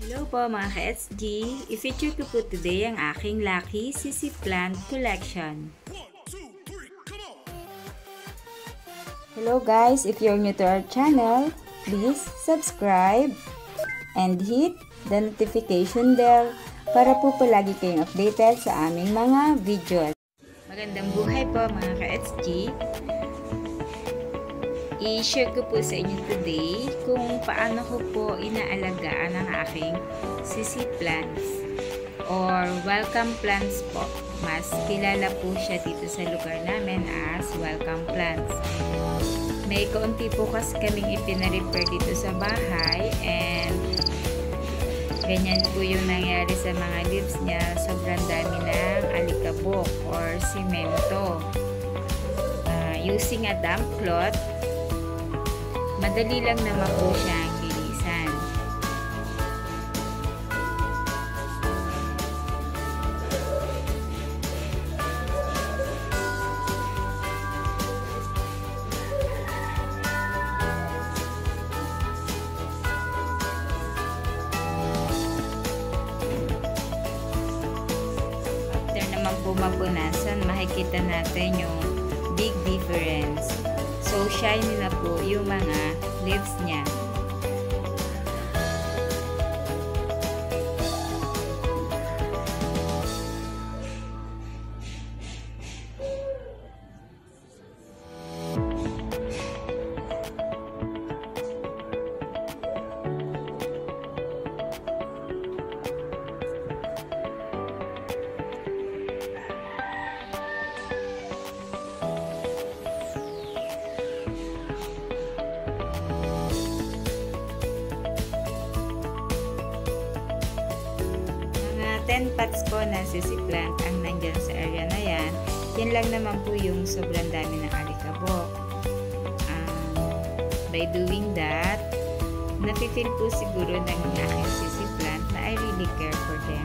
Hello po mga ka-SG! I-feature ko po today ang aking Lucky CC Plant Collection. Hello guys! If you're new to our channel, please subscribe and hit the notification bell para po palagi kayong updated sa aming mga videos. Magandang buhay po mga ka-SG! I-share ko po sa inyo today kung paano ko po inaalagaan ang aking CC plants or welcome plants po. Mas kilala po siya dito sa lugar namin as welcome plants. May kaunti po kasi kaming ipina-repair dito sa bahay and ganyan po yung nangyari sa mga leaves niya. Sobrang dami ng alikabok or simento. Using a damp cloth, madali lang naman po siyang linisan. After naman po mapunasan, makikita natin yung big difference. So, shiny na po yung mga leaves niya. Mga 10 pots po na CC plant ang nandyan sa area na yan. Yan lang naman po yung sobrang dami ng alikabok. By doing that, nafe-feel po siguro ng aking CC plant na I really care for them.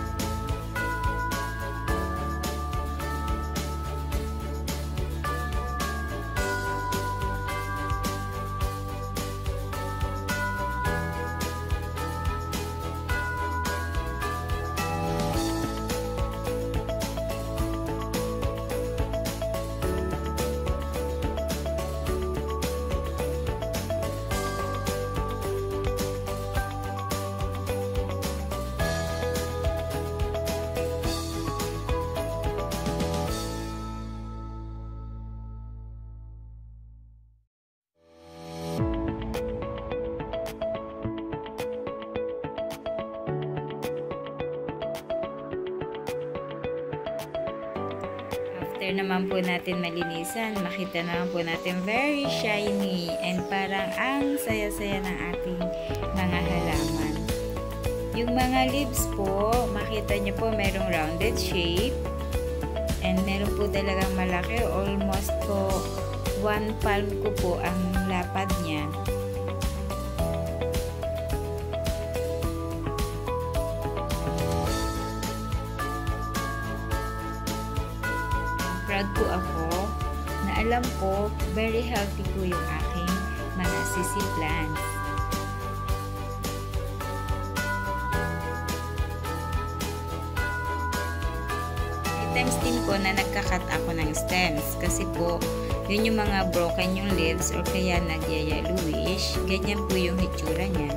After naman po natin malinisan, makita naman po natin very shiny and parang ang saya-saya ng ating mga halaman. Yung mga leaves po, makita nyo po merong rounded shape and meron po talagang malaki, almost po 1 palm ko po ang lapad niya. Proud po ako na alam ko very healthy po yung aking mga CC plants. May times din po na nagka-cut ako ng stems kasi po yun yung mga broken yung leaves or kaya nagyayellowish. Ganyan po yung hitsura niya.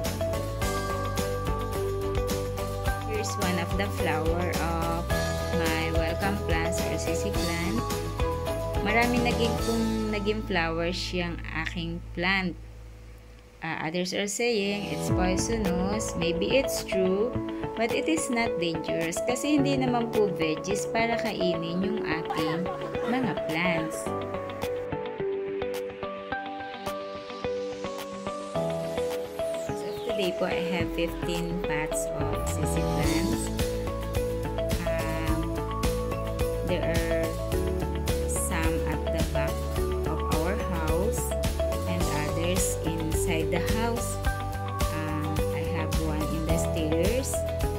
Here's one of the flower of my welcome plants or CC plant. Marami naging flowers yung aking plant. Others are saying it's poisonous. Maybe it's true, but it is not dangerous kasi hindi naman po veggies para kainin yung ating mga plants. As of today po, I have 15 pots of CC plants. There are some at the back of our house and others inside the house. I have one in the stairs,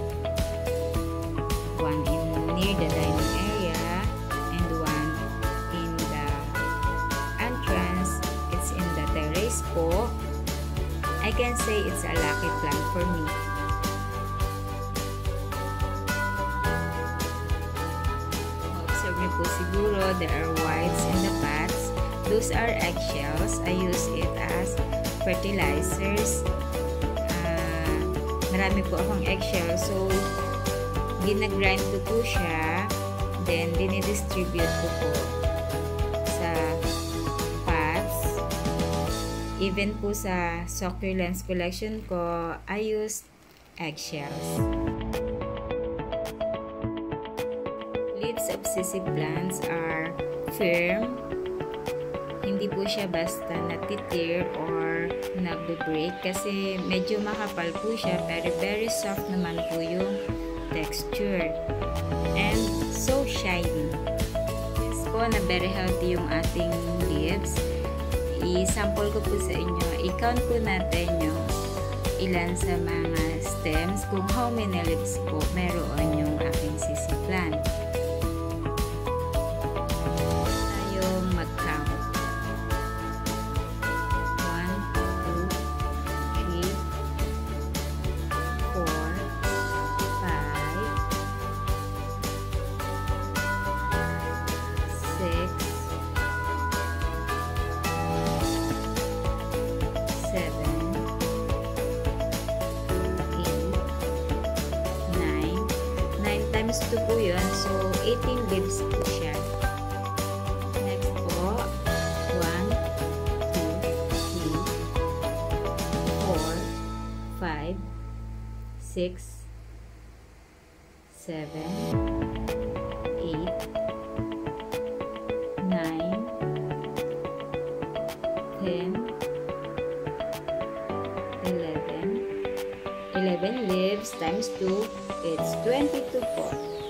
one near the dining area, and one in the entrance. It's in the terrace po. I can say it's a lucky plant for me. po siguro there are whites in the pots. Those are eggshells. I use it as fertilizers. Marami po akong eggshells. So, ginagrind ko po siya. Then, dinidistribute ko po sa pots. Even po sa succulents collection ko, I use eggshells. Leaves of sissy plants are firm. Hindi po siya basta natitir or nagbe-break kasi medyo makapal po siya pero very soft naman po yung texture. And so shiny. Yes po na very healthy yung ating leaves. I-sample ko po sa inyo. I-count po natin yung ilan sa mga stems kung how many leaves po meron yung aking sissy plant. Tayong mag-count. 1, 2, 3, 4, 5, 6, 7, 8, 9 times 2 po yun. So, 18 leaves po siya. Next po, 1, 2, 3, 4, 5, 6, 7, 8, 9, 10, 11 leaves times 2, it's 22 po.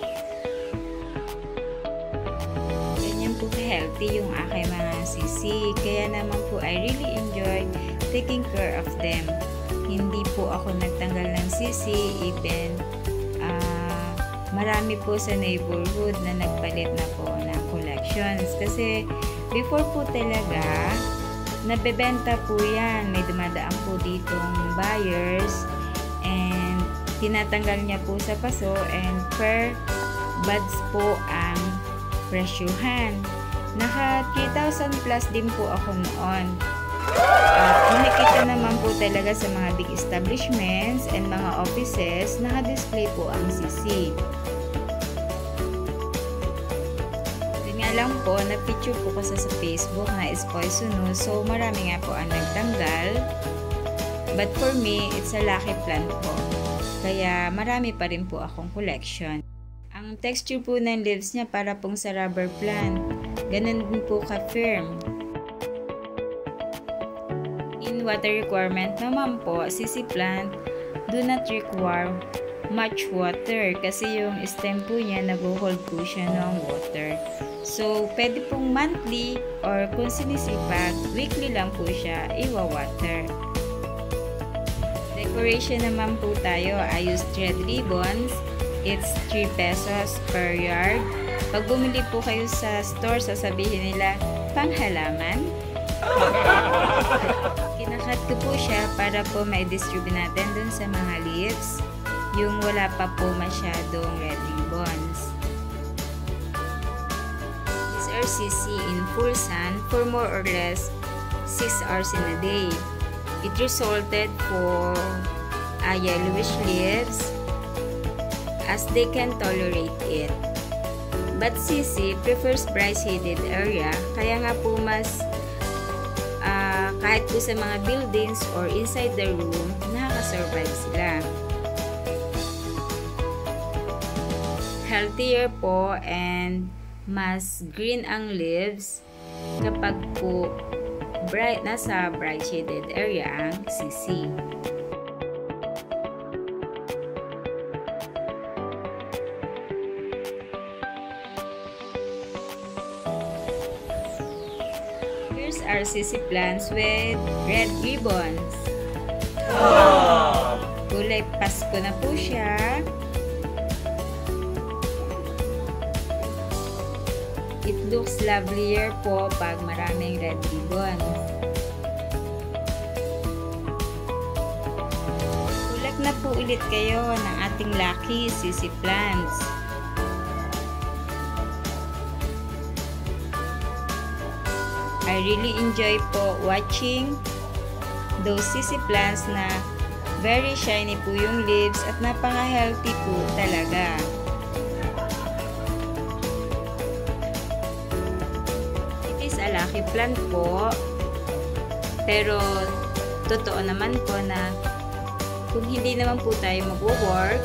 Ganyan po ka-healthy yung aking mga sisi. Kaya naman po I really enjoy taking care of them. Hindi po ako nagtanggal ng sisi. Even marami po sa neighborhood na nagpalit na po ng collections. Kasi before po talaga, nabebenta po yan. May dumadaan po ditong buyers and tinatanggal niya po sa paso and per buds po ang presyuhan. Naka 3,000 plus din po ako noon. At makikita naman po talaga sa mga big establishments and mga offices, naka-display po ang sisi. Lang po, na-picture po kasi sa Facebook na is poisonous. So, marami nga po ang nagtanggal. But for me, it's a lucky plant po. Kaya, marami pa rin po akong collection. Ang texture po ng leaves niya para pong sa rubber plant. Ganun din po ka-firm. In water requirement naman po, sissy plant do not require much water kasi yung stem po niya nag-hold po siya ng water. So, pwede pong monthly or kung sinisipag, weekly lang po siya iwa-water. Decoration naman po tayo. I use thread ribbons. It's 3 pesos per yard. Pag bumili po kayo sa store, sasabihin nila, panghalaman. Kinakat ko po siya para po mai-distribute natin dun sa mga leaves. Yung wala pa po masyadong red ribbons. Sisi in full sun for more or less 6 hours in a day. It resulted for yellowish leaves as they can tolerate it. But sisi prefers bright shaded area, kaya nga po mas kahit po sa mga buildings or inside the room, nakaka-survive sila. Healthier po and mas green ang leaves kapag po nasa bright shaded area ang sisi. Here's our sisi plants with red ribbons. Kulay Pasko na po siya. It looks lovelier po pag maraming red ribbons. Tulak na po ulit kayo ng ating lucky sisi plants. I really enjoy po watching those sisig plants na very shiny po yung leaves at napaka-healthy po talaga. It is a lucky plant po, pero totoo naman po na kung hindi naman po tayo mag-work,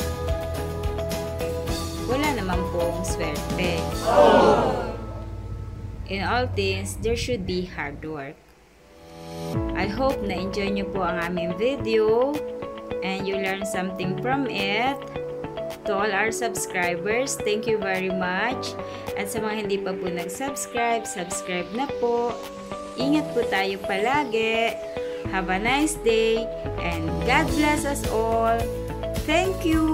wala naman pong swerte. In all things, there should be hard work. I hope na-enjoy nyo po ang aming video and you learn something from it. To all our subscribers, thank you very much. At sa mga hindi pa po nag-subscribe, subscribe na po. Ingat po tayo palagi. Have a nice day and God bless us all. Thank you!